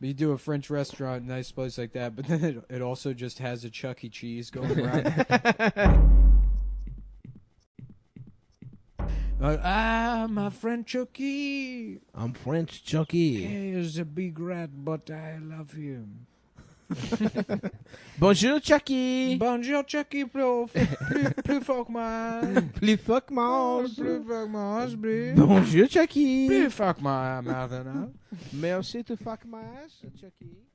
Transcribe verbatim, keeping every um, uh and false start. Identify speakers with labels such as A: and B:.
A: But you do a French restaurant, nice place like that, but then it, it also just has a Chuck E. Cheese going around. Like, ah, my friend Chuck E.
B: I'm French Chuck E.
A: He is a big rat, but I love him.
B: Bonjour Chuck E.
A: Bonjour Chuck E. Plus, plus, plus fort que moi.
B: Plus fuck mange.
A: Plus fort que moi, plus.
B: Bonjour Chuck E.
A: Plus fort que moi, maintenant.
B: Merci to fuck my ass, Chuck E.